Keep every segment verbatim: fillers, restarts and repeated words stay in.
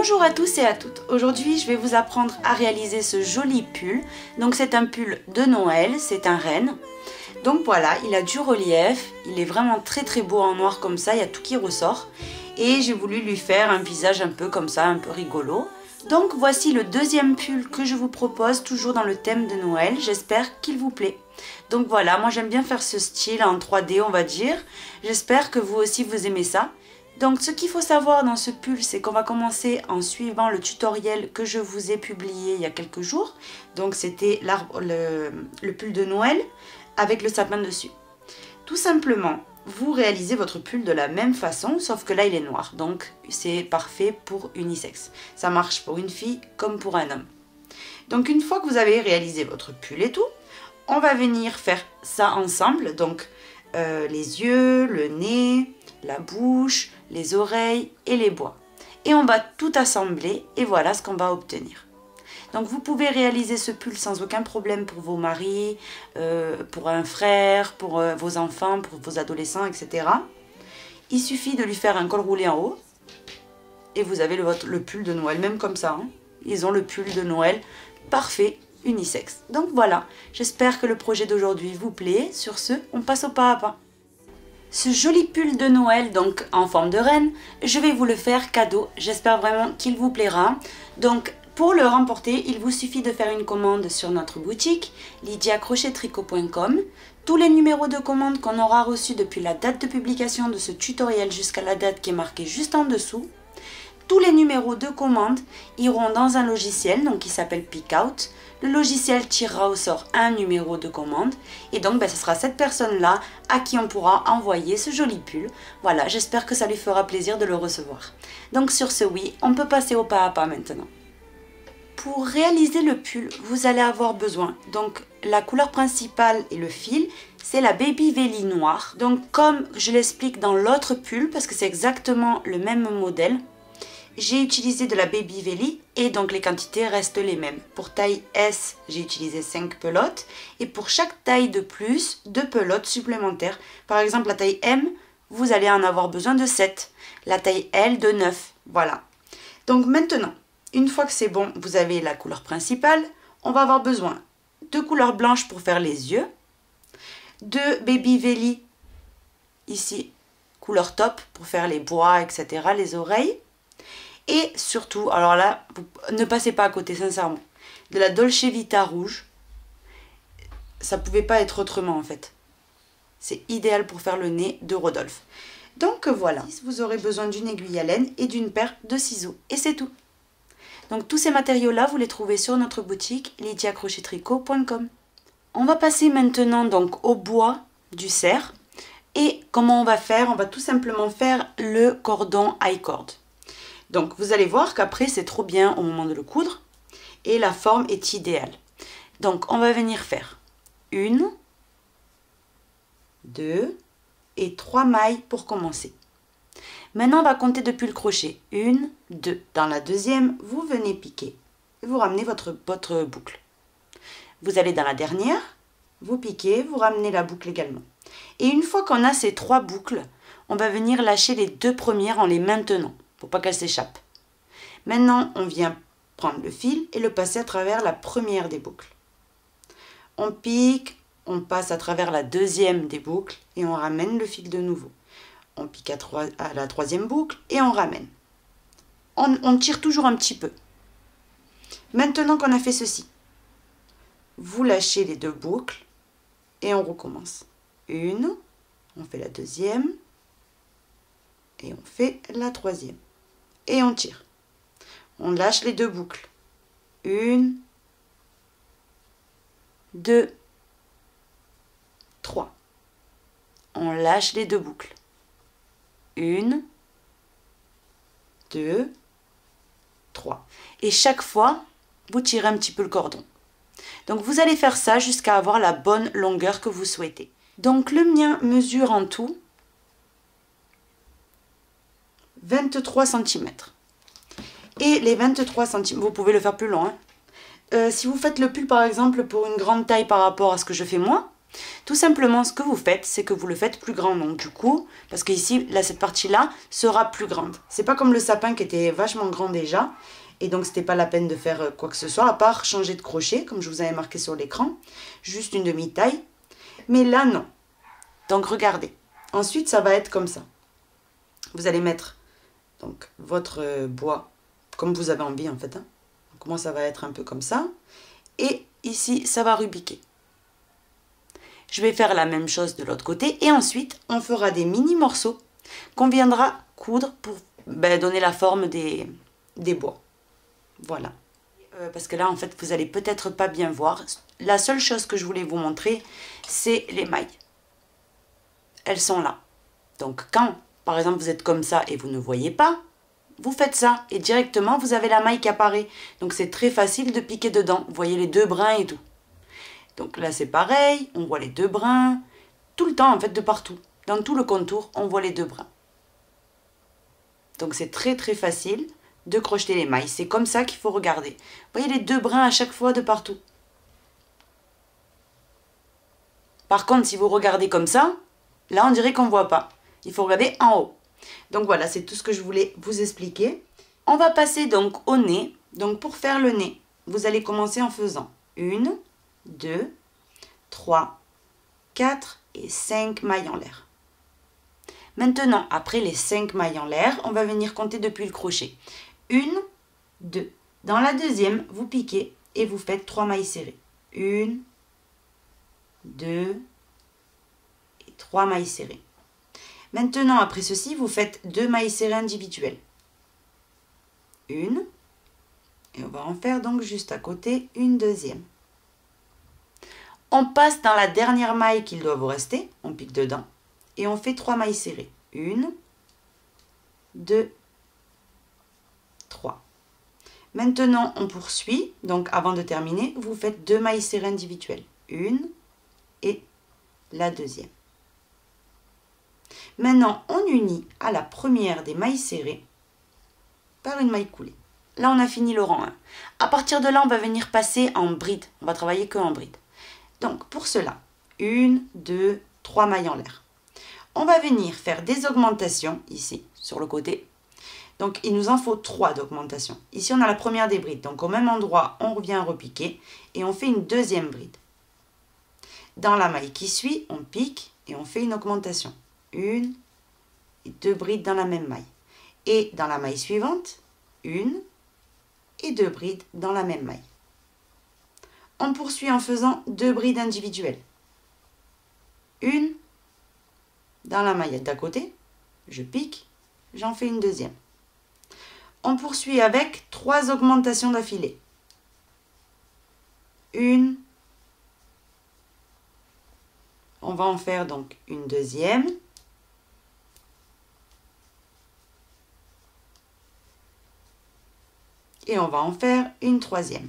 Bonjour à tous et à toutes. Aujourd'hui, je vais vous apprendre à réaliser ce joli pull. Donc c'est un pull de Noël, c'est un renne. Donc voilà, il a du relief, il est vraiment très très beau en noir comme ça, il y a tout qui ressort. Et j'ai voulu lui faire un visage un peu comme ça, un peu rigolo. Donc voici le deuxième pull que je vous propose, toujours dans le thème de Noël. J'espère qu'il vous plaît. Donc voilà, moi j'aime bien faire ce style en trois D on va dire. J'espère que vous aussi vous aimez ça. Donc ce qu'il faut savoir dans ce pull, c'est qu'on va commencer en suivant le tutoriel que je vous ai publié il y a quelques jours. Donc c'était le, le pull de Noël avec le sapin dessus. Tout simplement, vous réalisez votre pull de la même façon, sauf que là il est noir. Donc c'est parfait pour unisexe. Ça marche pour une fille comme pour un homme. Donc une fois que vous avez réalisé votre pull et tout, on va venir faire ça ensemble. Donc euh, les yeux, le nez, la bouche, les oreilles et les bois. Et on va tout assembler et voilà ce qu'on va obtenir. Donc vous pouvez réaliser ce pull sans aucun problème pour vos maris, euh, pour un frère, pour euh, vos enfants, pour vos adolescents, et cetera. Il suffit de lui faire un col roulé en haut et vous avez le, le pull de Noël, même comme ça. Hein. Ils ont le pull de Noël parfait, unisexe. Donc voilà, j'espère que le projet d'aujourd'hui vous plaît. Sur ce, on passe au pas à pas. Ce joli pull de Noël, donc en forme de reine, je vais vous le faire cadeau. J'espère vraiment qu'il vous plaira. Donc pour le remporter, il vous suffit de faire une commande sur notre boutique lydia crochet tricot point com. Tous les numéros de commande qu'on aura reçus depuis la date de publication de ce tutoriel jusqu'à la date qui est marquée juste en dessous, tous les numéros de commande iront dans un logiciel donc qui s'appelle Pickout. Le logiciel tirera au sort un numéro de commande et donc ben, ce sera cette personne-là à qui on pourra envoyer ce joli pull. Voilà, j'espère que ça lui fera plaisir de le recevoir. Donc sur ce, oui, on peut passer au pas à pas maintenant. Pour réaliser le pull, vous allez avoir besoin, donc la couleur principale et le fil, c'est la Baby Velly noire. Donc comme je l'explique dans l'autre pull, parce que c'est exactement le même modèle, j'ai utilisé de la Baby Velly et donc les quantités restent les mêmes. Pour taille S, j'ai utilisé cinq pelotes et pour chaque taille de plus, deux pelotes supplémentaires. Par exemple, la taille M, vous allez en avoir besoin de sept. La taille L de neuf. Voilà. Donc maintenant, une fois que c'est bon, vous avez la couleur principale. On va avoir besoin de couleur blanche pour faire les yeux, de Baby Velly, ici, couleur top pour faire les bois, et cetera, les oreilles. Et surtout, alors là, vous ne passez pas à côté, sincèrement, de la Dolce Vita rouge. Ça ne pouvait pas être autrement, en fait. C'est idéal pour faire le nez de Rodolphe. Donc voilà, vous aurez besoin d'une aiguille à laine et d'une paire de ciseaux. Et c'est tout. Donc tous ces matériaux-là, vous les trouvez sur notre boutique lydia crochet tricot point com. On va passer maintenant donc au bois du cerf. Et comment on va faire? On va tout simplement faire le cordon high cord. Donc vous allez voir qu'après c'est trop bien au moment de le coudre et la forme est idéale. Donc on va venir faire une, deux et trois mailles pour commencer. Maintenant on va compter depuis le crochet. Une, deux. Dans la deuxième, vous venez piquer et vous ramenez votre, votre boucle. Vous allez dans la dernière, vous piquez, vous ramenez la boucle également. Et une fois qu'on a ces trois boucles, on va venir lâcher les deux premières en les maintenant. Pour pas qu'elle s'échappe. Maintenant, on vient prendre le fil et le passer à travers la première des boucles. On pique, on passe à travers la deuxième des boucles et on ramène le fil de nouveau. On pique à, trois, à la troisième boucle et on ramène. On, on tire toujours un petit peu. Maintenant qu'on a fait ceci, vous lâchez les deux boucles et on recommence. Une, on fait la deuxième et on fait la troisième. Et on tire. On lâche les deux boucles. Une, deux, trois. On lâche les deux boucles. Une, deux, trois. Et chaque fois, vous tirez un petit peu le cordon. Donc vous allez faire ça jusqu'à avoir la bonne longueur que vous souhaitez. Donc le mien mesure en tout vingt-trois centimètres. Et les vingt-trois centimètres, vous pouvez le faire plus long. Hein. Euh, si vous faites le pull par exemple pour une grande taille par rapport à ce que je fais moi, Tout simplement, ce que vous faites, c'est que vous le faites plus grand. Donc du coup, parce qu'ici, là, cette partie-là sera plus grande. C'est pas comme le sapin qui était vachement grand déjà. Et donc, c'était pas la peine de faire quoi que ce soit, à part changer de crochet, comme je vous avais marqué sur l'écran. Juste une demi-taille. Mais là, non. Donc, regardez. Ensuite, ça va être comme ça. Vous allez mettre donc votre bois comme vous avez envie, en fait. Hein. Donc, moi, ça va être un peu comme ça. Et ici, ça va rubiquer. Je vais faire la même chose de l'autre côté. Et ensuite, on fera des mini morceaux qu'on viendra coudre pour ben, donner la forme des, des bois. Voilà. Euh, parce que là, en fait, vous n'allez peut-être pas bien voir. La seule chose que je voulais vous montrer, c'est les mailles. Elles sont là. Donc, quand, par exemple, vous êtes comme ça et vous ne voyez pas, vous faites ça. Et directement, vous avez la maille qui apparaît. Donc, c'est très facile de piquer dedans. Vous voyez les deux brins et tout. Donc là, c'est pareil. On voit les deux brins. Tout le temps, en fait, de partout. Dans tout le contour, on voit les deux brins. Donc, c'est très, très facile de crocheter les mailles. C'est comme ça qu'il faut regarder. Vous voyez les deux brins à chaque fois de partout. Par contre, si vous regardez comme ça, là, on dirait qu'on ne voit pas. Il faut regarder en haut. Donc voilà, c'est tout ce que je voulais vous expliquer. On va passer donc au nez. Donc pour faire le nez, vous allez commencer en faisant une, deux, trois, quatre et cinq mailles en l'air. Maintenant, après les cinq mailles en l'air, on va venir compter depuis le crochet. une, deux. Dans la deuxième, vous piquez et vous faites trois mailles serrées. une, deux et trois mailles serrées. Maintenant, après ceci, vous faites deux mailles serrées individuelles. Une. Et on va en faire donc juste à côté une deuxième. On passe dans la dernière maille qu'il doit vous rester. On pique dedans. Et on fait trois mailles serrées. Une, deux, trois. Maintenant, on poursuit. Donc, avant de terminer, vous faites deux mailles serrées individuelles. Une et la deuxième. Maintenant, on unit à la première des mailles serrées par une maille coulée. Là, on a fini le rang un. À partir de là, on va venir passer en bride. On va travailler que en bride. Donc, pour cela, une, deux, trois mailles en l'air. On va venir faire des augmentations ici, sur le côté. Donc, il nous en faut trois d'augmentation. Ici, on a la première des brides. Donc, au même endroit, on revient repiquer et on fait une deuxième bride. Dans la maille qui suit, on pique et on fait une augmentation. Une et deux brides dans la même maille. Et dans la maille suivante, une et deux brides dans la même maille. On poursuit en faisant deux brides individuelles. Une dans la maille d'à côté, je pique, j'en fais une deuxième. On poursuit avec trois augmentations d'affilée. Une, on va en faire donc une deuxième. Et on va en faire une troisième.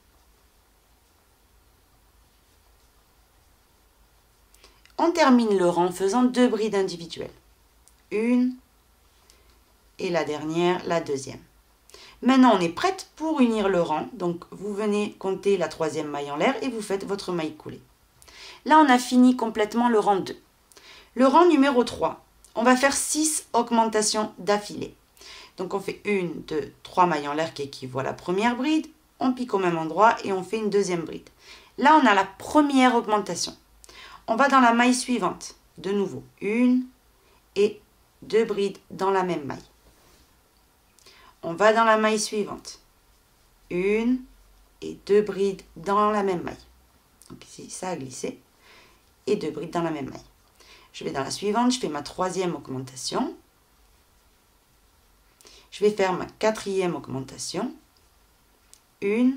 On termine le rang en faisant deux brides individuelles. Une et la dernière, la deuxième. Maintenant, on est prête pour unir le rang. Donc, vous venez compter la troisième maille en l'air et vous faites votre maille coulée. Là, on a fini complètement le rang deux. Le rang numéro trois, on va faire six augmentations d'affilée. Donc, on fait une, deux, trois mailles en l'air qui équivaut à la première bride. On pique au même endroit et on fait une deuxième bride. Là, on a la première augmentation. On va dans la maille suivante. De nouveau, une et deux brides dans la même maille. On va dans la maille suivante. Une et deux brides dans la même maille. Donc ici, ça a glissé. Et deux brides dans la même maille. Je vais dans la suivante, je fais ma troisième augmentation. Je vais faire ma quatrième augmentation. Une,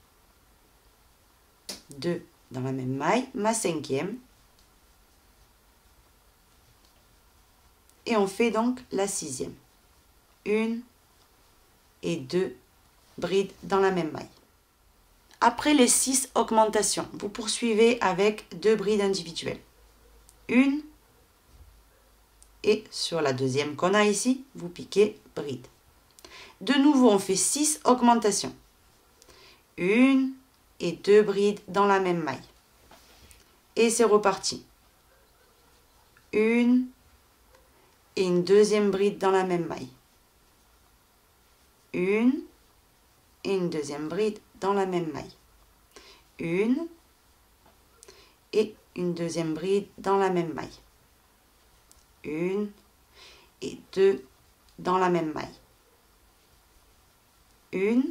deux dans la même maille, ma cinquième. Et on fait donc la sixième. Une et deux brides dans la même maille. Après les six augmentations, vous poursuivez avec deux brides individuelles. Une et sur la deuxième qu'on a ici, vous piquez bride. De nouveau, on fait six augmentations. Une et deux brides dans la même maille. Et c'est reparti. Une et une deuxième bride dans la même maille. Une et une deuxième bride dans la même maille. Une et une deuxième bride dans la même maille. Une et deux dans la même maille. Une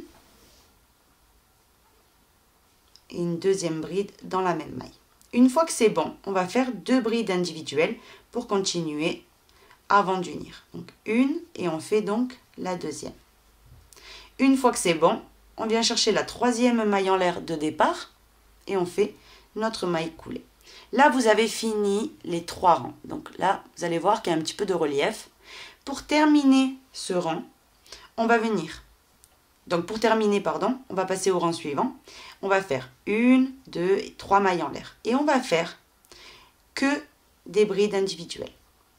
et une deuxième bride dans la même maille. Une fois que c'est bon, on va faire deux brides individuelles pour continuer avant d'unir. Donc une et on fait donc la deuxième. Une fois que c'est bon, on vient chercher la troisième maille en l'air de départ et on fait notre maille coulée. Là, vous avez fini les trois rangs. Donc là, vous allez voir qu'il y a un petit peu de relief. Pour terminer ce rang, on va venir. Donc pour terminer, pardon, on va passer au rang suivant. On va faire une, deux et trois mailles en l'air. Et on va faire que des brides individuelles.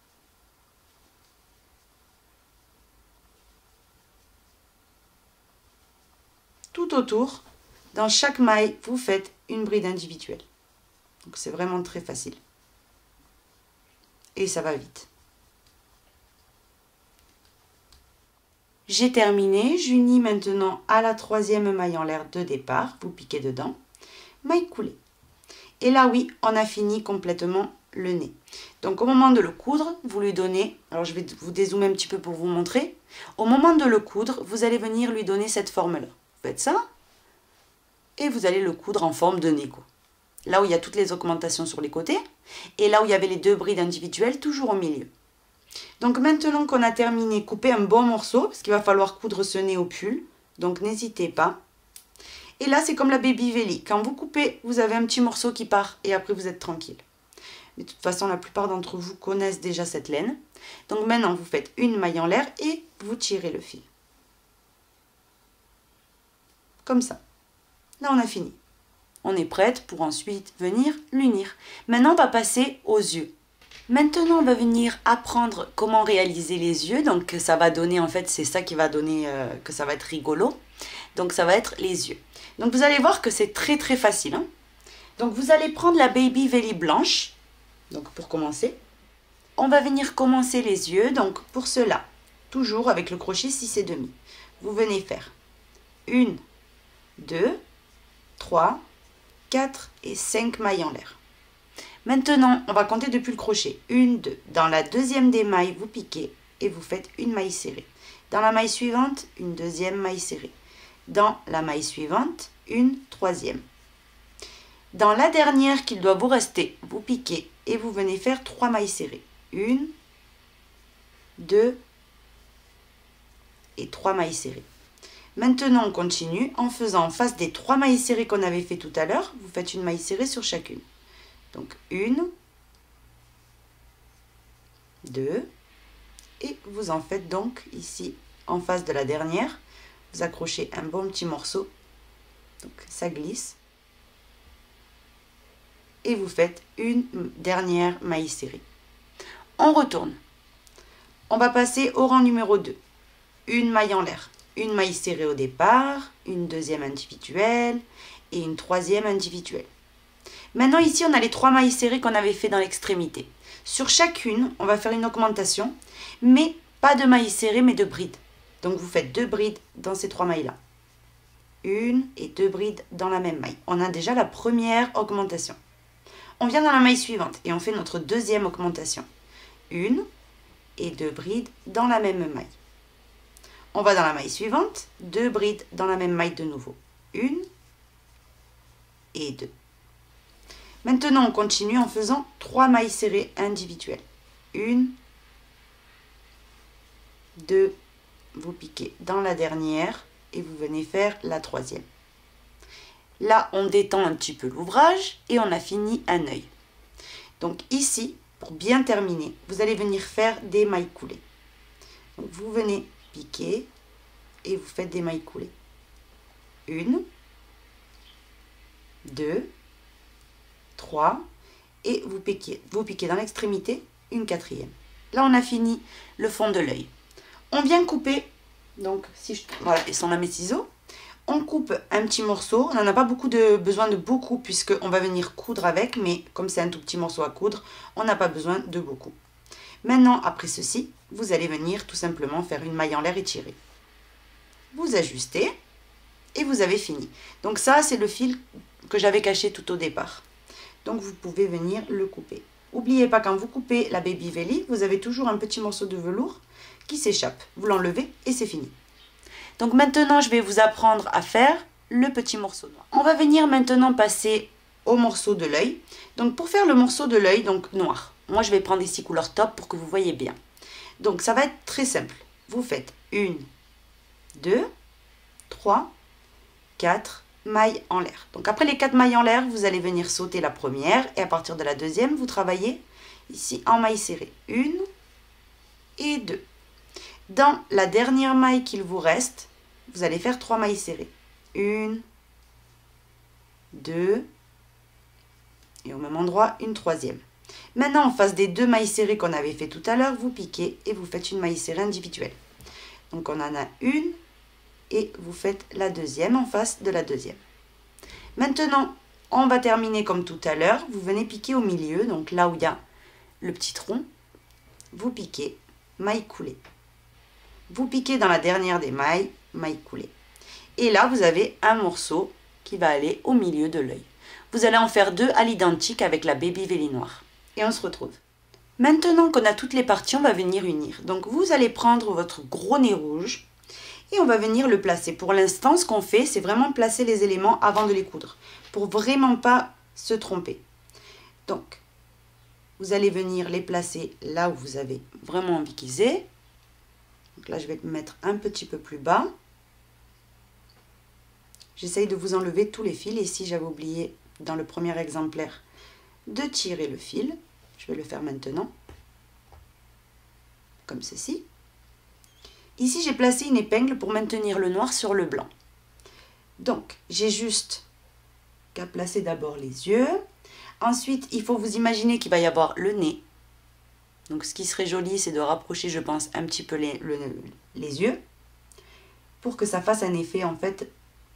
Tout autour, dans chaque maille, vous faites une bride individuelle. Donc c'est vraiment très facile. Et ça va vite. J'ai terminé, j'unis maintenant à la troisième maille en l'air de départ, vous piquez dedans, maille coulée. Et là oui, on a fini complètement le nez. Donc au moment de le coudre, vous lui donnez, alors je vais vous dézoomer un petit peu pour vous montrer, au moment de le coudre, vous allez venir lui donner cette forme-là. Vous faites ça, et vous allez le coudre en forme de nez, quoi. Là où il y a toutes les augmentations sur les côtés, et là où il y avait les deux brides individuelles, toujours au milieu. Donc maintenant qu'on a terminé, coupez un bon morceau, parce qu'il va falloir coudre ce nez au pull, donc n'hésitez pas. Et là, c'est comme la Baby Velly. Quand vous coupez, vous avez un petit morceau qui part, et après vous êtes tranquille. De toute façon, la plupart d'entre vous connaissent déjà cette laine. Donc maintenant, vous faites une maille en l'air, et vous tirez le fil. Comme ça. Là, on a fini. On est prête pour ensuite venir l'unir. Maintenant, on va passer aux yeux. Maintenant, on va venir apprendre comment réaliser les yeux. Donc, ça va donner, en fait, c'est ça qui va donner euh, que ça va être rigolo. Donc, ça va être les yeux. Donc, vous allez voir que c'est très, très facile. Hein. Donc, vous allez prendre la Baby Velly blanche. Donc, pour commencer, on va venir commencer les yeux. Donc, pour cela, toujours avec le crochet six et demi, vous venez faire une, deux, trois, quatre et cinq mailles en l'air. Maintenant, on va compter depuis le crochet. une, deux. Dans la deuxième des mailles, vous piquez et vous faites une maille serrée. Dans la maille suivante, une deuxième maille serrée. Dans la maille suivante, une troisième. Dans la dernière qu'il doit vous rester, vous piquez et vous venez faire trois mailles serrées. une, deux et trois mailles serrées. Maintenant, on continue en faisant en face des trois mailles serrées qu'on avait fait tout à l'heure. Vous faites une maille serrée sur chacune. Donc, une, deux, et vous en faites donc ici, en face de la dernière. Vous accrochez un bon petit morceau. Donc, ça glisse. Et vous faites une dernière maille serrée. On retourne. On va passer au rang numéro deux. Une maille en l'air. Une maille serrée au départ, une deuxième individuelle et une troisième individuelle. Maintenant ici on a les trois mailles serrées qu'on avait fait dans l'extrémité. Sur chacune on va faire une augmentation, mais pas de mailles serrées mais de brides. Donc vous faites deux brides dans ces trois mailles là. Une et deux brides dans la même maille. On a déjà la première augmentation. On vient dans la maille suivante et on fait notre deuxième augmentation. Une et deux brides dans la même maille. On va dans la maille suivante, deux brides dans la même maille de nouveau. Une et deux. Maintenant, on continue en faisant trois mailles serrées individuelles. Une, deux, vous piquez dans la dernière et vous venez faire la troisième. Là, on détend un petit peu l'ouvrage et on a fini un œil. Donc ici, pour bien terminer, vous allez venir faire des mailles coulées. Donc vous venez piquer et vous faites des mailles coulées. Une, deux, trois et vous piquez, vous piquez dans l'extrémité une quatrième. Là, on a fini le fond de l'œil. On vient couper, donc si je, voilà, et sont là mes ciseaux. on coupe un petit morceau. On n'en a pas beaucoup de besoin de beaucoup puisqu'on va venir coudre avec, mais comme c'est un tout petit morceau à coudre, on n'a pas besoin de beaucoup. Maintenant, après ceci, vous allez venir tout simplement faire une maille en l'air et tirer. Vous ajustez et vous avez fini. Donc ça, c'est le fil que j'avais caché tout au départ. Donc vous pouvez venir le couper. N'oubliez pas, quand vous coupez la Baby Velly, vous avez toujours un petit morceau de velours qui s'échappe. Vous l'enlevez et c'est fini. Donc maintenant, je vais vous apprendre à faire le petit morceau noir. On va venir maintenant passer au morceau de l'œil. Donc pour faire le morceau de l'œil, donc noir, moi je vais prendre ici couleur taupe pour que vous voyez bien. Donc ça va être très simple. Vous faites une, deux, trois, quatre mailles en l'air. Donc après les quatre mailles en l'air, vous allez venir sauter la première et à partir de la deuxième, vous travaillez ici en maille serrée. Une et deux. Dans la dernière maille qu'il vous reste, vous allez faire trois mailles serrées. Une, deux, et au même endroit, une troisième. Maintenant, en face des deux mailles serrées qu'on avait fait tout à l'heure, vous piquez et vous faites une maille serrée individuelle. Donc on en a une et vous faites la deuxième en face de la deuxième. Maintenant, on va terminer comme tout à l'heure. Vous venez piquer au milieu, donc là où il y a le petit tronc, vous piquez, maille coulée. Vous piquez dans la dernière des mailles, maille coulée. Et là, vous avez un morceau qui va aller au milieu de l'œil. Vous allez en faire deux à l'identique avec la Baby Velly noire. Et on se retrouve. Maintenant qu'on a toutes les parties, on va venir unir. Donc vous allez prendre votre gros nez rouge et on va venir le placer. Pour l'instant, ce qu'on fait, c'est vraiment placer les éléments avant de les coudre, pour vraiment pas se tromper. Donc, vous allez venir les placer là où vous avez vraiment envie qu'ils aient. Donc là, je vais me mettre un petit peu plus bas. J'essaye de vous enlever tous les fils. Ici, j'avais oublié dans le premier exemplaire de tirer le fil. Je vais le faire maintenant, comme ceci. Ici, j'ai placé une épingle pour maintenir le noir sur le blanc. Donc, j'ai juste qu'à placer d'abord les yeux. Ensuite, il faut vous imaginer qu'il va y avoir le nez. Donc, ce qui serait joli, c'est de rapprocher, je pense, un petit peu les, le, les yeux pour que ça fasse un effet, en fait,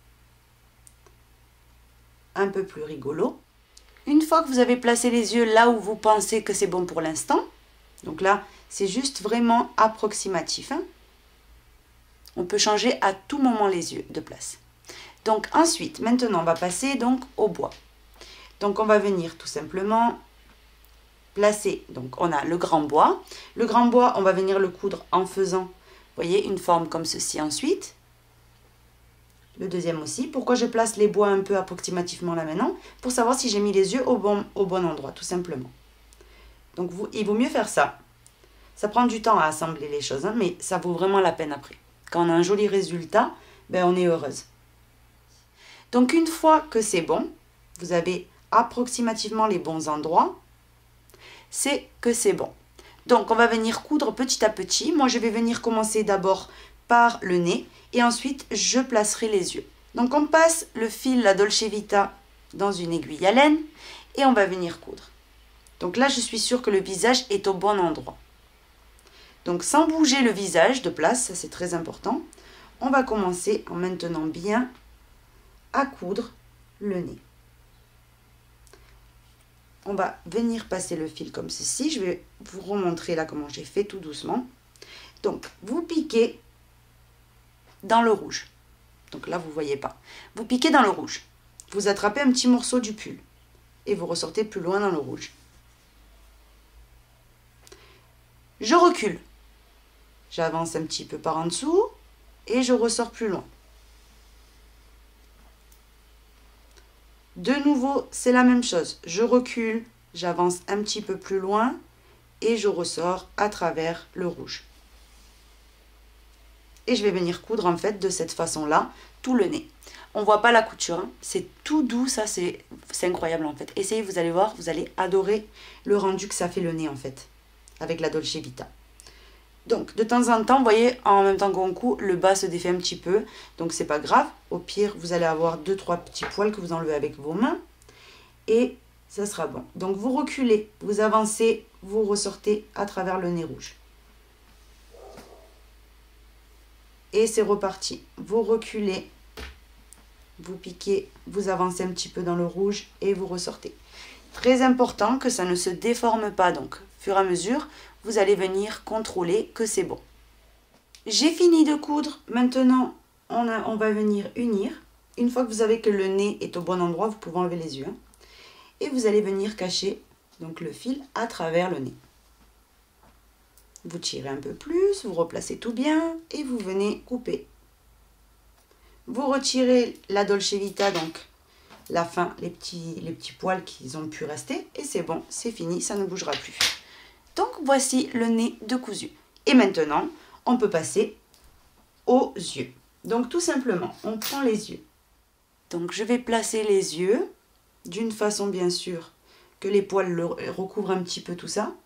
un peu plus rigolo. Une fois que vous avez placé les yeux là où vous pensez que c'est bon pour l'instant, donc là, c'est juste vraiment approximatif, hein. On peut changer à tout moment les yeux de place. Donc ensuite, maintenant, on va passer donc au bois. Donc on va venir tout simplement placer, donc on a le grand bois. Le grand bois, on va venir le coudre en faisant, vous voyez, une forme comme ceci ensuite. Le deuxième aussi. Pourquoi je place les bois un peu approximativement là maintenant? Pour savoir si j'ai mis les yeux au bon, au bon endroit, tout simplement. Donc vous, il vaut mieux faire ça. Ça prend du temps à assembler les choses, hein, mais ça vaut vraiment la peine après. Quand on a un joli résultat, ben on est heureuse. Donc une fois que c'est bon, vous avez approximativement les bons endroits, c'est que c'est bon. Donc on va venir coudre petit à petit. Moi je vais venir commencer d'abord par le nez et ensuite je placerai les yeux. Donc on passe le fil, la Dolce Vita, dans une aiguille à laine et on va venir coudre. Donc là je suis sûre que le visage est au bon endroit. Donc sans bouger le visage de place, ça c'est très important, on va commencer en maintenant bien à coudre le nez. On va venir passer le fil comme ceci. Je vais vous remontrer là comment j'ai fait tout doucement. Donc vous piquez dans le rouge. Donc là vous ne voyez pas. Vous piquez dans le rouge. Vous attrapez un petit morceau du pull et vous ressortez plus loin dans le rouge. Je recule. J'avance un petit peu par en dessous et je ressors plus loin. De nouveau, c'est la même chose. Je recule, j'avance un petit peu plus loin et je ressors à travers le rouge. Et je vais venir coudre en fait de cette façon-là tout le nez. On ne voit pas la couture, hein. C'est tout doux, ça c'est incroyable en fait. Essayez, vous allez voir, vous allez adorer le rendu que ça fait le nez en fait, avec la Dolce Vita. Donc, de temps en temps, vous voyez, en même temps qu'on coud, le bas se défait un petit peu. Donc, c'est pas grave. Au pire, vous allez avoir deux trois petits poils que vous enlevez avec vos mains. Et ça sera bon. Donc, vous reculez, vous avancez, vous ressortez à travers le nez rouge. Et c'est reparti. Vous reculez, vous piquez, vous avancez un petit peu dans le rouge et vous ressortez. Très important que ça ne se déforme pas, donc au fur et à mesure, vous allez venir contrôler que c'est bon. J'ai fini de coudre, maintenant on, a, on va venir unir. Une fois que vous savez que le nez est au bon endroit, vous pouvez enlever les yeux. Hein, et vous allez venir cacher donc, le fil à travers le nez. Vous tirez un peu plus, vous replacez tout bien et vous venez couper. Vous retirez la Dolce Vita, donc la fin, les petits, les petits poils qui ont pu rester. Et c'est bon, c'est fini, ça ne bougera plus. Donc voici le nez de cousu. Et maintenant, on peut passer aux yeux. Donc tout simplement, on prend les yeux. Donc je vais placer les yeux d'une façon bien sûr que les poils le recouvrent un petit peu tout ça.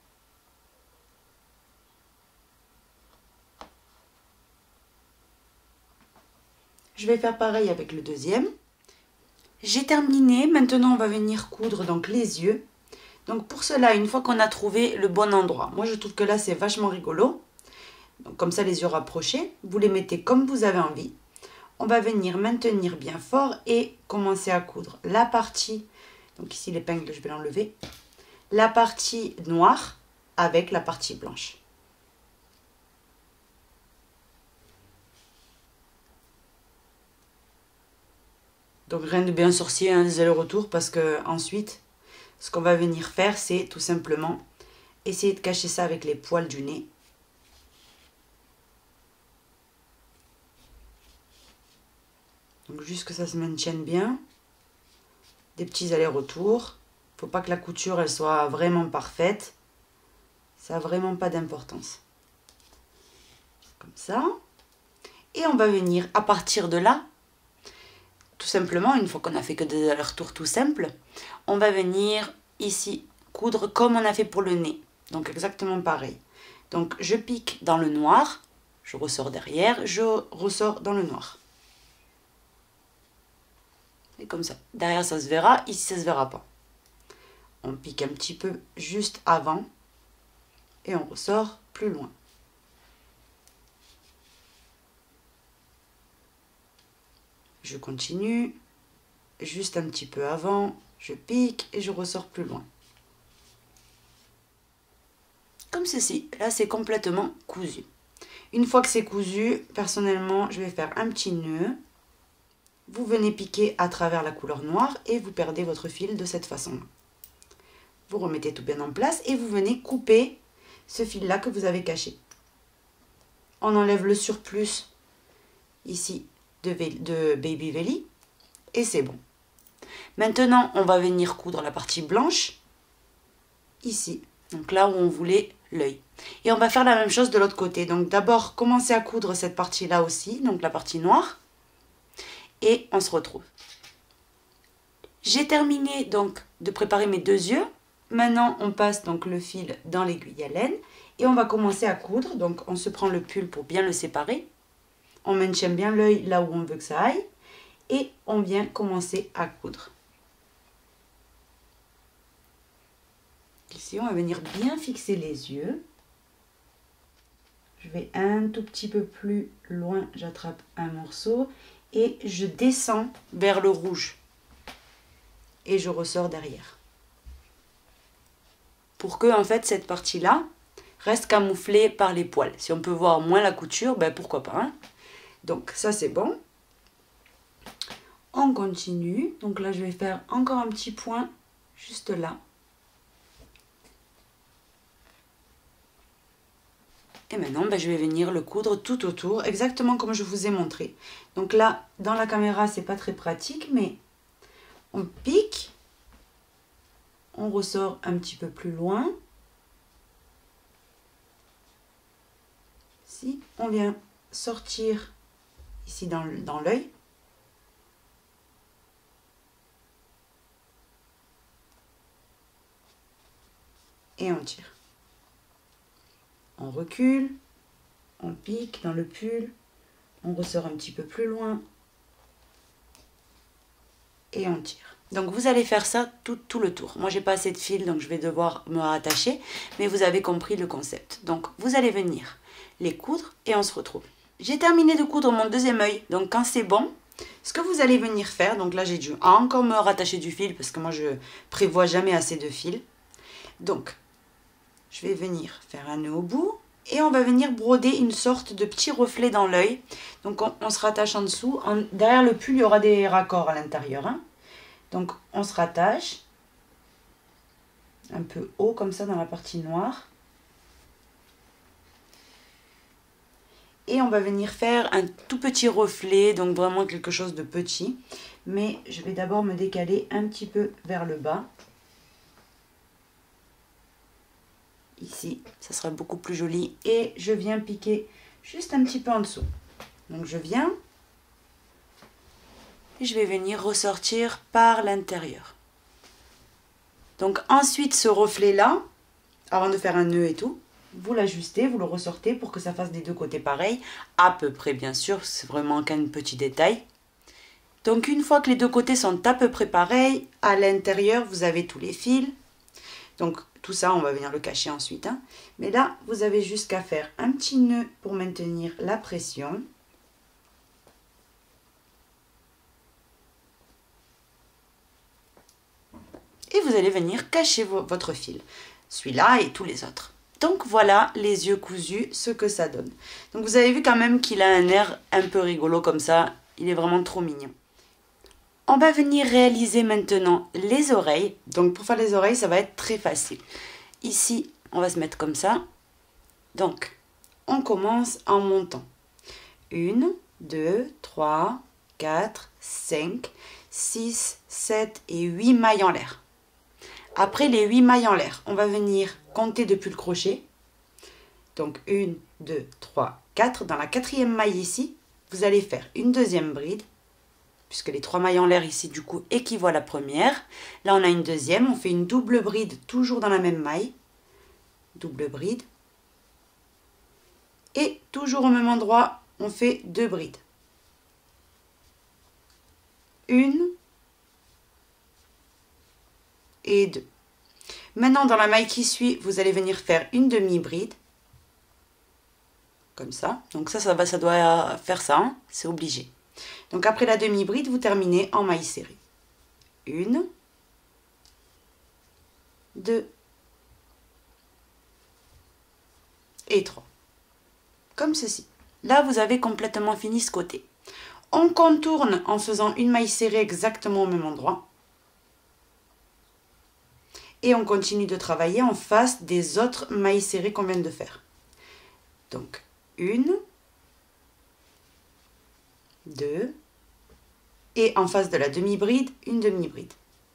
Je vais faire pareil avec le deuxième. J'ai terminé, maintenant on va venir coudre donc les yeux. Donc pour cela, une fois qu'on a trouvé le bon endroit, moi je trouve que là c'est vachement rigolo. Donc comme ça les yeux rapprochés, vous les mettez comme vous avez envie. On va venir maintenir bien fort et commencer à coudre la partie, donc ici l'épingle je vais l'enlever, la partie noire avec la partie blanche. Donc rien de bien sorcier, hein, des allers-retours, parce que ensuite, ce qu'on va venir faire, c'est tout simplement essayer de cacher ça avec les poils du nez. Donc juste que ça se maintienne bien. Des petits allers-retours. Il ne faut pas que la couture elle soit vraiment parfaite. Ça n'a vraiment pas d'importance. Comme ça. Et on va venir à partir de là, tout simplement, une fois qu'on a fait que des allers-retours tout simples, on va venir ici coudre comme on a fait pour le nez. Donc exactement pareil. Donc je pique dans le noir, je ressors derrière, je ressors dans le noir. Et comme ça. Derrière ça se verra, ici ça se verra pas. On pique un petit peu juste avant et on ressort plus loin. Je continue, juste un petit peu avant, je pique et je ressors plus loin. Comme ceci, là c'est complètement cousu. Une fois que c'est cousu, personnellement, je vais faire un petit nœud. Vous venez piquer à travers la couleur noire et vous perdez votre fil de cette façon-là. Vous remettez tout bien en place et vous venez couper ce fil-là que vous avez caché. On enlève le surplus ici de, de Baby Velly et c'est bon. Maintenant, on va venir coudre la partie blanche ici, donc là où on voulait l'œil. Et on va faire la même chose de l'autre côté. Donc d'abord, commencer à coudre cette partie-là aussi, donc la partie noire. Et on se retrouve. J'ai terminé donc de préparer mes deux yeux. Maintenant, on passe donc le fil dans l'aiguille à laine et on va commencer à coudre. Donc, on se prend le pull pour bien le séparer. On maintient bien l'œil là où on veut que ça aille et on vient commencer à coudre. Ici, on va venir bien fixer les yeux. Je vais un tout petit peu plus loin, j'attrape un morceau et je descends vers le rouge et je ressors derrière. Pour que en fait cette partie-là reste camouflée par les poils. Si on peut voir moins la couture, ben pourquoi pas. Hein. Donc ça c'est bon. On continue. Donc là je vais faire encore un petit point juste là. Et maintenant, ben, je vais venir le coudre tout autour, exactement comme je vous ai montré. Donc là, dans la caméra, c'est pas très pratique, mais on pique, on ressort un petit peu plus loin. Ici, on vient sortir ici dans l'œil. Et on tire. On recule, on pique dans le pull, on ressort un petit peu plus loin et on tire. Donc vous allez faire ça tout, tout le tour. Moi j'ai pas assez de fil donc je vais devoir me rattacher, mais vous avez compris le concept. Donc vous allez venir les coudre et on se retrouve. J'ai terminé de coudre mon deuxième œil, donc quand c'est bon, Ce que vous allez venir faire, donc là j'ai dû encore me rattacher du fil parce que moi je prévois jamais assez de fil. Donc, je vais venir faire un nœud au bout et on va venir broder une sorte de petit reflet dans l'œil. Donc on, on se rattache en dessous. En, derrière le pull, il y aura des raccords à l'intérieur. Hein. Donc on se rattache un peu haut comme ça dans la partie noire. Et on va venir faire un tout petit reflet, donc vraiment quelque chose de petit. Mais je vais d'abord me décaler un petit peu vers le bas. Ici, ça sera beaucoup plus joli. Et je viens piquer juste un petit peu en dessous. Donc je viens. Et je vais venir ressortir par l'intérieur. Donc ensuite, ce reflet-là, avant de faire un nœud et tout, vous l'ajustez, vous le ressortez pour que ça fasse des deux côtés pareil, à peu près bien sûr, c'est vraiment qu'un petit détail. Donc une fois que les deux côtés sont à peu près pareils, à l'intérieur vous avez tous les fils. Donc tout ça on va venir le cacher ensuite. Hein. Mais là vous avez juste qu'à faire un petit nœud pour maintenir la pression. Et vous allez venir cacher vo- votre fil, celui-là et tous les autres. Donc voilà les yeux cousus, ce que ça donne. Donc vous avez vu quand même qu'il a un air un peu rigolo comme ça. Il est vraiment trop mignon. On va venir réaliser maintenant les oreilles. Donc pour faire les oreilles, ça va être très facile. Ici, on va se mettre comme ça. Donc, on commence en montant. un, deux, trois, quatre, cinq, six, sept et huit mailles en l'air. Après les huit mailles en l'air, on va venir compter depuis le crochet. Donc un, deux, trois, quatre. Dans la quatrième maille ici, vous allez faire une deuxième bride. Puisque les trois mailles en l'air ici du coup équivaut à la première. Là on a une deuxième, on fait une double bride toujours dans la même maille. Double bride. Et toujours au même endroit, on fait deux brides. Une. Et deux. Maintenant, dans la maille qui suit, vous allez venir faire une demi-bride. Comme ça. Donc ça, ça, va, ça doit faire ça. Hein, c'est obligé. Donc après la demi-bride, vous terminez en maille serrée. Une. Deux. Et trois. Comme ceci. Là, vous avez complètement fini ce côté. On contourne en faisant une maille serrée exactement au même endroit. Et on continue de travailler en face des autres mailles serrées qu'on vient de faire. Donc, une, deux, et en face de la demi-bride, une demi-bride.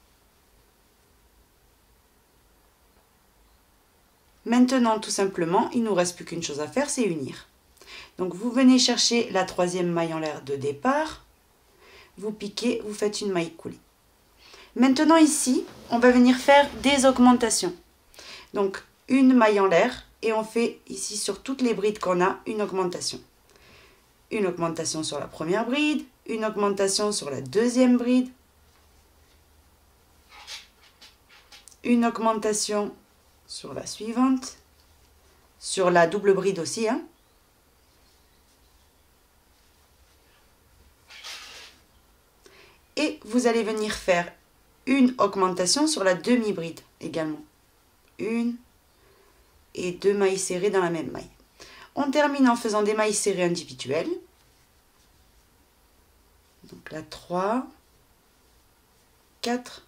Maintenant, tout simplement, il ne nous reste plus qu'une chose à faire, c'est unir. Donc, vous venez chercher la troisième maille en l'air de départ, vous piquez, vous faites une maille coulée. Maintenant ici, on va venir faire des augmentations. Donc une maille en l'air et on fait ici sur toutes les brides qu'on a une augmentation. Une augmentation sur la première bride, une augmentation sur la deuxième bride, une augmentation sur la suivante, sur la double bride aussi. Hein. Et vous allez venir faire une augmentation sur la demi-bride également. Une et deux mailles serrées dans la même maille. On termine en faisant des mailles serrées individuelles. Donc là, trois, quatre,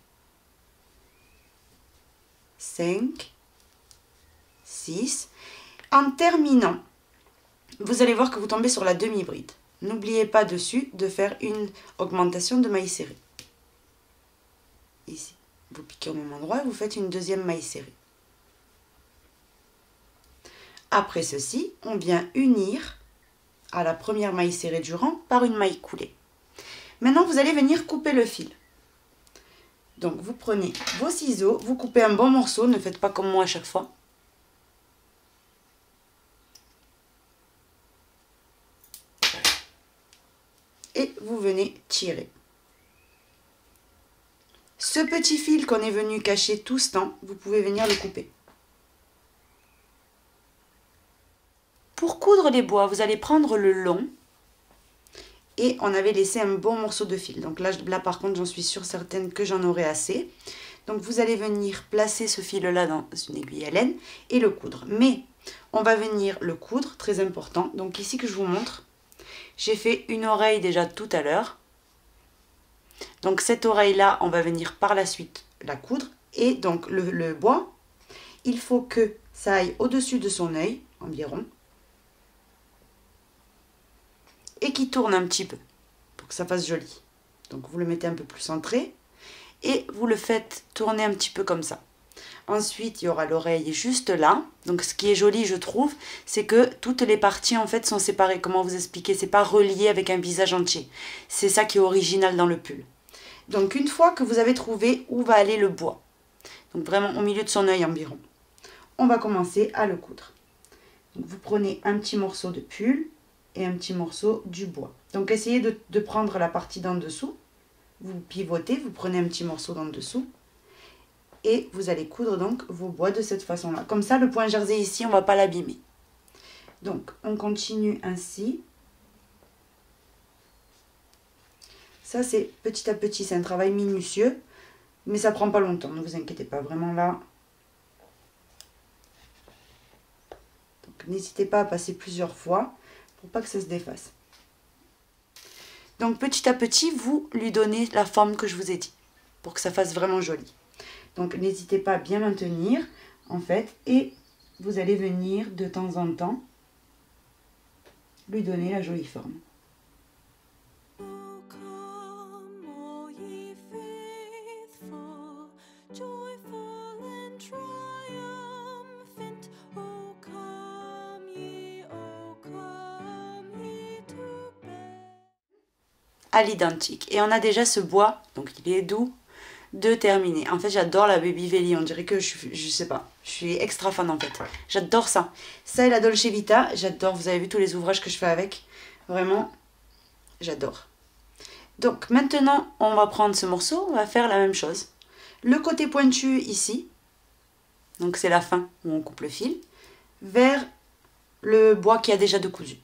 cinq, six. En terminant, vous allez voir que vous tombez sur la demi-bride. N'oubliez pas dessus de faire une augmentation de mailles serrées. Ici, vous piquez au même endroit et vous faites une deuxième maille serrée. Après ceci, on vient unir à la première maille serrée du rang par une maille coulée. Maintenant, vous allez venir couper le fil. Donc, vous prenez vos ciseaux, vous coupez un bon morceau, ne faites pas comme moi à chaque fois. Et vous venez tirer. Ce petit fil qu'on est venu cacher tout ce temps, vous pouvez venir le couper. Pour coudre les bois, vous allez prendre le long et on avait laissé un bon morceau de fil. Donc là, là par contre, j'en suis sûre certaine que j'en aurai assez. Donc vous allez venir placer ce fil-là dans une aiguille à laine et le coudre. Mais on va venir le coudre, très important. Donc ici que je vous montre, j'ai fait une oreille déjà tout à l'heure. Donc cette oreille-là, on va venir par la suite la coudre. Et donc le, le bois, il faut que ça aille au-dessus de son œil, environ. Et qui tourne un petit peu, pour que ça fasse joli. Donc vous le mettez un peu plus centré. Et vous le faites tourner un petit peu comme ça. Ensuite, il y aura l'oreille juste là. Donc ce qui est joli, je trouve, c'est que toutes les parties en fait sont séparées. Comment vous expliquer? C'est pas relié avec un visage entier. C'est ça qui est original dans le pull. Donc une fois que vous avez trouvé où va aller le bois, donc vraiment au milieu de son œil environ, on va commencer à le coudre. Donc vous prenez un petit morceau de pull et un petit morceau du bois. Donc essayez de, de prendre la partie d'en dessous. Vous pivotez, vous prenez un petit morceau d'en dessous et vous allez coudre donc vos bois de cette façon-là. Comme ça, le point jersey ici, on ne va pas l'abîmer. Donc, on continue ainsi. Ça, c'est petit à petit, c'est un travail minutieux, mais ça prend pas longtemps, ne vous inquiétez pas, vraiment là. Donc, n'hésitez pas à passer plusieurs fois pour pas que ça se défasse. Donc petit à petit, vous lui donnez la forme que je vous ai dit, pour que ça fasse vraiment joli. Donc n'hésitez pas à bien maintenir, en fait, et vous allez venir de temps en temps lui donner la jolie forme. À l'identique. Et on a déjà ce bois, donc il est doux, de terminer. En fait, j'adore la Baby Veli, on dirait que je, je sais pas, je suis extra fan en fait. J'adore ça. Ça et la Dolce Vita, j'adore, vous avez vu tous les ouvrages que je fais avec. Vraiment, j'adore. Donc maintenant, on va prendre ce morceau, on va faire la même chose. Le côté pointu ici, donc c'est la fin où on coupe le fil, vers le bois qui a déjà de cousu.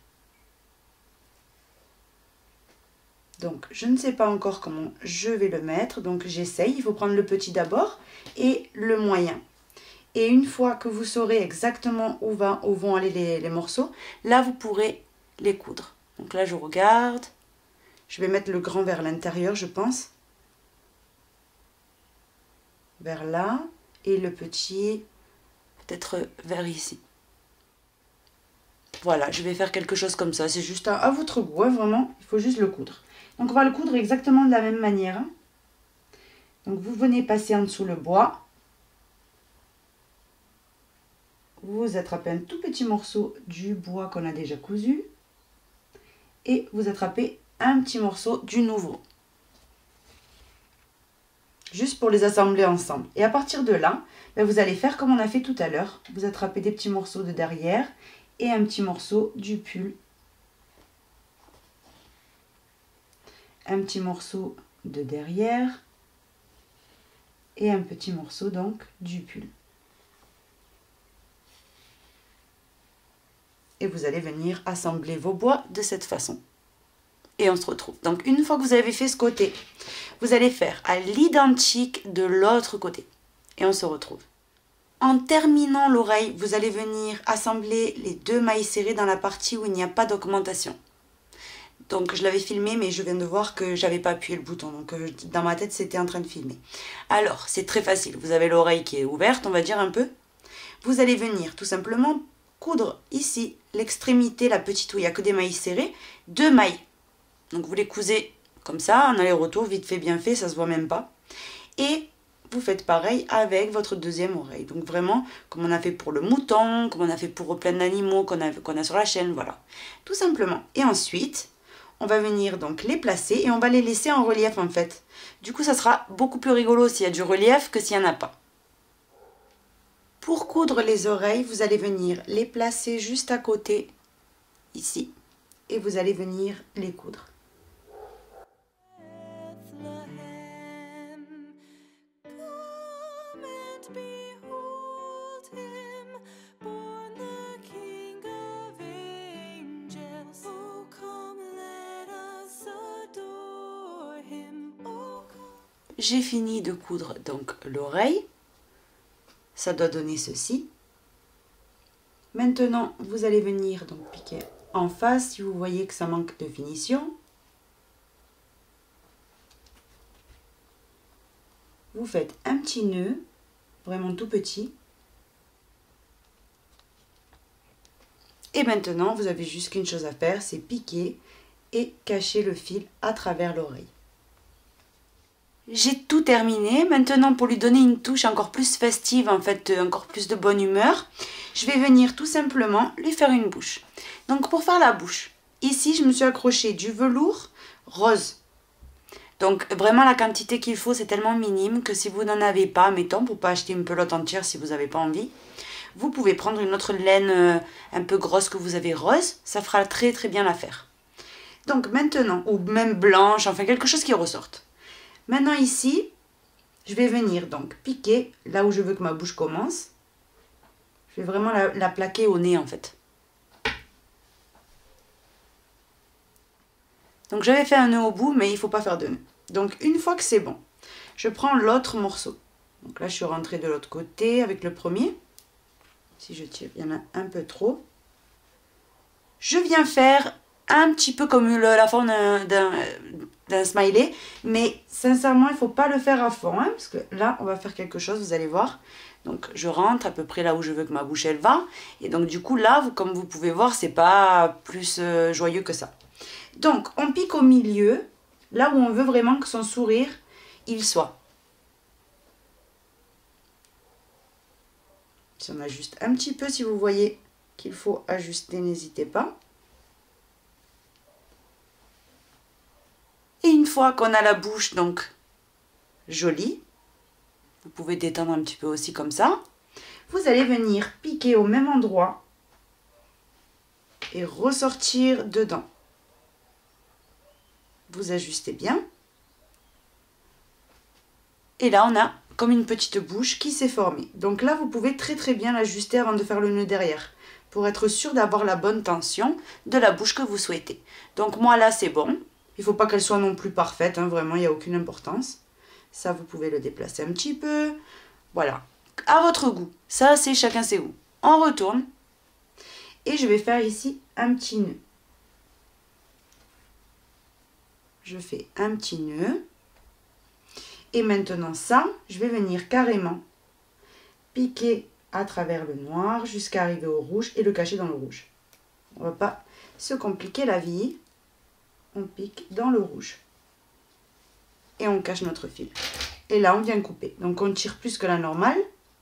Donc, je ne sais pas encore comment je vais le mettre, donc j'essaye. Il faut prendre le petit d'abord et le moyen. Et une fois que vous saurez exactement où, va, où vont aller les, les morceaux, là, vous pourrez les coudre. Donc là, je regarde. Je vais mettre le grand vers l'intérieur, je pense. Vers là. Et le petit, peut-être vers ici. Voilà, je vais faire quelque chose comme ça. C'est juste à, à votre goût, hein, vraiment. Il faut juste le coudre. Donc on va le coudre exactement de la même manière. Donc vous venez passer en dessous le bois. Vous attrapez un tout petit morceau du bois qu'on a déjà cousu. Et vous attrapez un petit morceau du nouveau. Juste pour les assembler ensemble. Et à partir de là, ben vous allez faire comme on a fait tout à l'heure. Vous attrapez des petits morceaux de derrière et un petit morceau du pull. Un petit morceau de derrière et un petit morceau donc du pull. Et vous allez venir assembler vos bois de cette façon. Et on se retrouve. Donc une fois que vous avez fait ce côté, vous allez faire à l'identique de l'autre côté. Et on se retrouve. En terminant l'oreille, vous allez venir assembler les deux mailles serrées dans la partie où il n'y a pas d'augmentation. Donc je l'avais filmé, mais je viens de voir que j'avais pas appuyé le bouton. Donc euh, dans ma tête, c'était en train de filmer. Alors, c'est très facile. Vous avez l'oreille qui est ouverte, on va dire un peu. Vous allez venir tout simplement coudre ici l'extrémité, la petite où il n'y a que des mailles serrées, deux mailles. Donc vous les cousez comme ça, en aller-retour, vite fait, bien fait, ça se voit même pas. Et vous faites pareil avec votre deuxième oreille. Donc vraiment, comme on a fait pour le mouton, comme on a fait pour plein d'animaux qu'on a, qu'on a sur la chaîne, voilà. Tout simplement. Et ensuite, on va venir donc les placer et on va les laisser en relief en fait. Du coup, ça sera beaucoup plus rigolo s'il y a du relief que s'il n'y en a pas. Pour coudre les oreilles, vous allez venir les placer juste à côté, ici, et vous allez venir les coudre. j'ai fini de coudre donc l'oreille. Ça doit donner ceci. Maintenant, vous allez venir donc piquer en face si vous voyez que ça manque de finition. Vous faites un petit nœud, vraiment tout petit. Et maintenant, vous avez juste qu'une chose à faire, c'est piquer et cacher le fil à travers l'oreille. J'ai tout terminé. Maintenant, pour lui donner une touche encore plus festive, en fait, encore plus de bonne humeur, je vais venir tout simplement lui faire une bouche. Donc, pour faire la bouche, ici, je me suis accroché du velours rose. Donc, vraiment, la quantité qu'il faut, c'est tellement minime que si vous n'en avez pas, mettons, pour pas acheter une pelote entière si vous n'avez pas envie, vous pouvez prendre une autre laine un peu grosse que vous avez rose. Ça fera très, très bien l'affaire. Donc, maintenant, ou même blanche, enfin, quelque chose qui ressorte. Maintenant ici, je vais venir donc piquer là où je veux que ma bouche commence. Je vais vraiment la, la plaquer au nez en fait. Donc j'avais fait un nœud au bout, mais il ne faut pas faire de nœud. Donc une fois que c'est bon, je prends l'autre morceau. Donc là je suis rentrée de l'autre côté avec le premier. Si je tire, il y en a un peu trop. Je viens faire un petit peu comme le, la forme d'un d'un smiley, mais sincèrement il ne faut pas le faire à fond, hein, parce que là on va faire quelque chose, vous allez voir. Donc je rentre à peu près là où je veux que ma bouche elle va, et donc du coup là, vous, comme vous pouvez voir, c'est pas plus euh, joyeux que ça. Donc on pique au milieu, là où on veut vraiment que son sourire il soit. Si on ajuste un petit peu, si vous voyez qu'il faut ajuster, n'hésitez pas. Et une fois qu'on a la bouche donc jolie, vous pouvez détendre un petit peu aussi comme ça, vous allez venir piquer au même endroit et ressortir dedans. Vous ajustez bien. Et là on a comme une petite bouche qui s'est formée. Donc là vous pouvez très très bien l'ajuster avant de faire le nœud derrière, pour être sûr d'avoir la bonne tension de la bouche que vous souhaitez. Donc moi là c'est bon. Il ne faut pas qu'elle soit non plus parfaite, hein, vraiment, il n'y a aucune importance. Ça, vous pouvez le déplacer un petit peu. Voilà, à votre goût. Ça, c'est chacun ses goûts. On retourne. Et je vais faire ici un petit nœud. Je fais un petit nœud. Et maintenant, ça, je vais venir carrément piquer à travers le noir jusqu'à arriver au rouge et le cacher dans le rouge. On ne va pas se compliquer la vie. On pique dans le rouge et on cache notre fil. Et là on vient couper, donc on tire plus que la normale.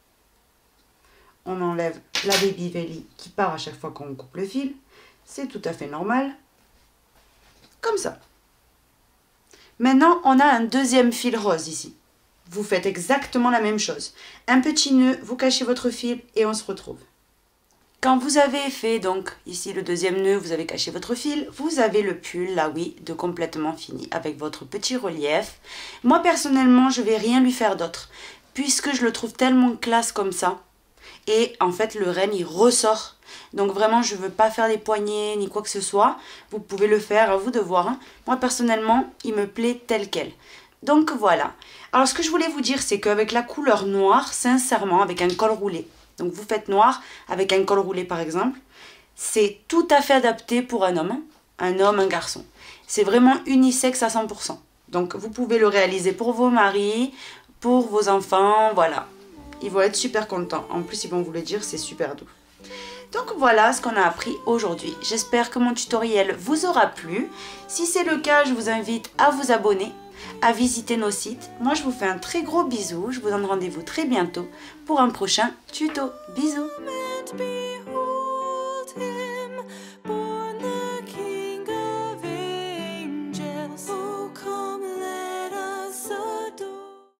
On enlève la baby velly qui part à chaque fois qu'on coupe le fil, c'est tout à fait normal, comme ça. Maintenant on a un deuxième fil rose ici. Vous faites exactement la même chose, un petit nœud, vous cachez votre fil et on se retrouve. Quand vous avez fait donc ici le deuxième nœud, vous avez caché votre fil, vous avez le pull là oui de complètement fini avec votre petit relief. Moi personnellement je vais rien lui faire d'autre puisque je le trouve tellement classe comme ça. Et en fait le renne il ressort. Donc vraiment je ne veux pas faire des poignets ni quoi que ce soit. Vous pouvez le faire, à vous de voir. Hein. Moi personnellement il me plaît tel quel. Donc voilà. Alors ce que je voulais vous dire c'est qu'avec la couleur noire, sincèrement avec un col roulé. Donc vous faites noir avec un col roulé par exemple. C'est tout à fait adapté pour un homme. Un homme, un garçon. C'est vraiment unisexe à cent pour cent. Donc vous pouvez le réaliser pour vos maris, pour vos enfants, voilà. Ils vont être super contents. En plus ils vont vous le dire, c'est super doux. Donc voilà ce qu'on a appris aujourd'hui. J'espère que mon tutoriel vous aura plu. Si c'est le cas, je vous invite à vous abonner, à visiter nos sites. Moi je vous fais un très gros bisou. Je vous donne rendez-vous très bientôt pour un prochain tuto. Bisous.